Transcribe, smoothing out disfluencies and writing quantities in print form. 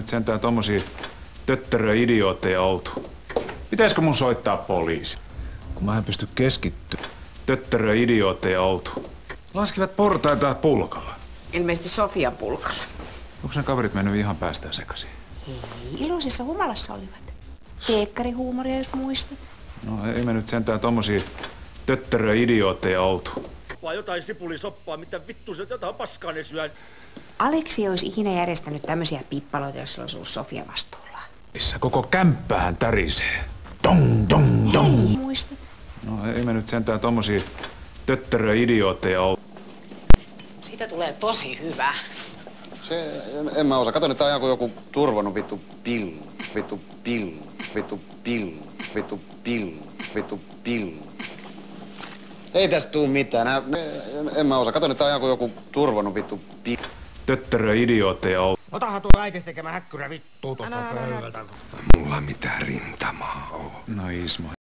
nyt sentään tommosia töttörö-idiootteja oltu. Pitäisikö mun soittaa poliisi? Kun mä en pysty keskittyä. Töttörö-idiootteja oltu. Laskivat portaita pulkalla. Ilmeisesti Sofian pulkalla. Onko ne kaverit mennyt ihan päästään sekaisin? Ei, iloisessa humalassa olivat. Teekkarihuumoria, jos muistat. No ei me nyt sentään tommosia töttörö-idiootteja oltu. Vai jotain sipulisoppaa, mitä vittu se jotain paskaa ne syön. Aleksi ei olisi ikinä järjestänyt tämmöisiä pippaloita, jos olisi ollut Sofia vastuulla. Missä koko kämppään tärisee. Dong, dong, dong. Ei, muistat. No ei me nyt sentään tommosia töttörö-idiootteja oltu. Siitä tulee tosi hyvä. En mä osaa. Kato nyt, tää on ihan kuin joku turvonnut vittu pillu. Vittu pillu. Vittu pillu. Vittu pillu. Vittu pillu. Ei tästä tuu mitään. En mä osaa. Kato nyt, tää on ihan kuin joku turvonnut vittu pillu. Töttörö-idiootteja oltu. Otahan tuo äitis tekemä häkkyrä vittuu tuosta pöydältä. Mulla mitään rintamaa oo. No Ismo.